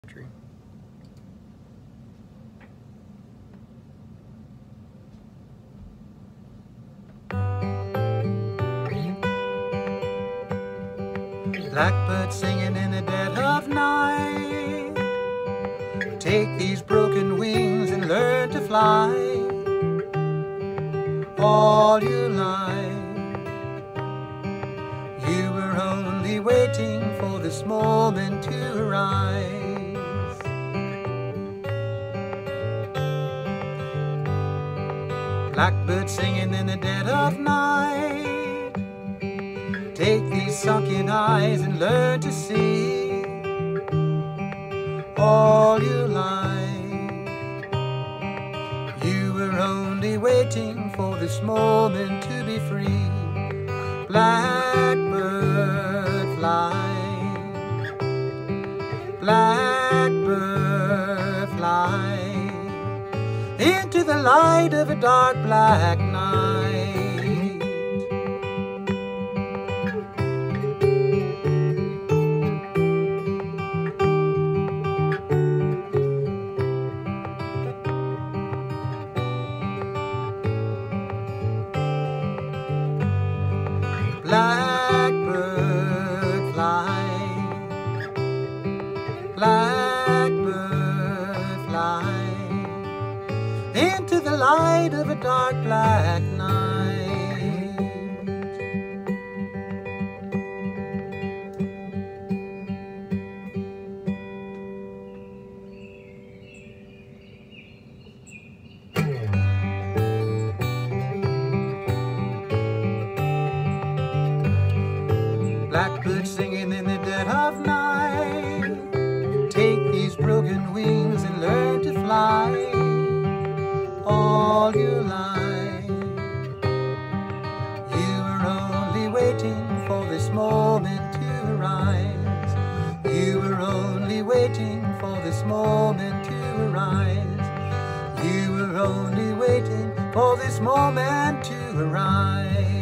Tree. Blackbird singing in the dead of night. Take these broken wings and learn to fly. All your life, you were only waiting for this moment to arise. Blackbird singing in the dead of night. Take these sunken eyes and learn to see. All your life, you were only waiting for this moment to be free. Blackbird fly, blackbird fly, into the light of a dark black night. Blackbird fly, blackbird fly, into the light of a dark black night. Blackbird singing in the dead of night. Take these broken wings and learn to fly. All your life, you were only waiting for this moment to arise. You were only waiting for this moment to arise. You were only waiting for this moment to arise.